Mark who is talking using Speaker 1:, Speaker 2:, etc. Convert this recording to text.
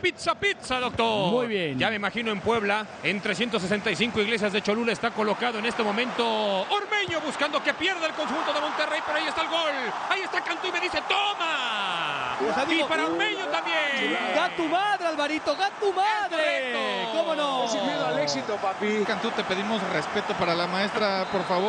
Speaker 1: Pizza, pizza, doctor.
Speaker 2: Muy bien.
Speaker 1: Ya me imagino en Puebla, en 365 iglesias de Cholula, está colocado en este momento Ormeño buscando que pierda el conjunto de Monterrey, pero ahí está el gol. Ahí está Cantú y me dice, ¡toma!
Speaker 2: O sea, digo,
Speaker 1: y para Ormeño también.
Speaker 2: ¡Ga tu madre, Alvarito! ¡Ga tu madre!
Speaker 1: correcto.
Speaker 2: ¿Cómo no?
Speaker 3: Sin miedo al éxito, papi.
Speaker 4: Cantú, te pedimos respeto para la maestra, por favor.